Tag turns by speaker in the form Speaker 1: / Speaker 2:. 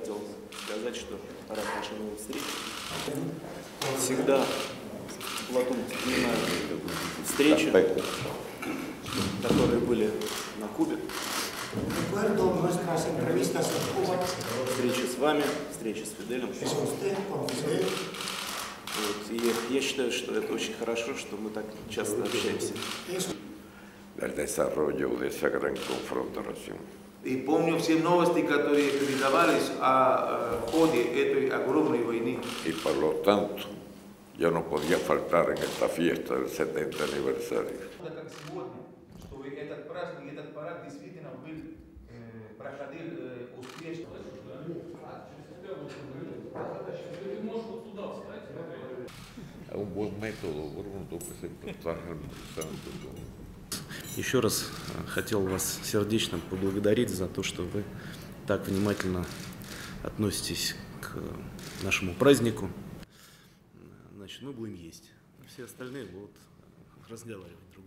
Speaker 1: хотел сказать, что рад нашей новой встрече. Всегда Платон вспоминает встречи, которые были на Кубе. Встречи с вами, встречи с Фиделем. Вот. И я считаю, что это очень хорошо, что мы так часто общаемся.
Speaker 2: Del desarrollo de esa gran confrontación.
Speaker 3: И помню все новости, которые передавались о ходе этой огромной войны.
Speaker 2: Y por lo tanto, yo no podía faltar en esta fiesta del 70 aniversario.
Speaker 3: Как сегодня, чтобы этот праздник, этот парад действительно проходил успешно.
Speaker 2: Un buen método, Bruno, que se está almorzando.
Speaker 1: Еще раз хотел вас сердечно поблагодарить за то, что вы так внимательно относитесь к нашему празднику. Значит, мы будем есть, все остальные будут разговаривать.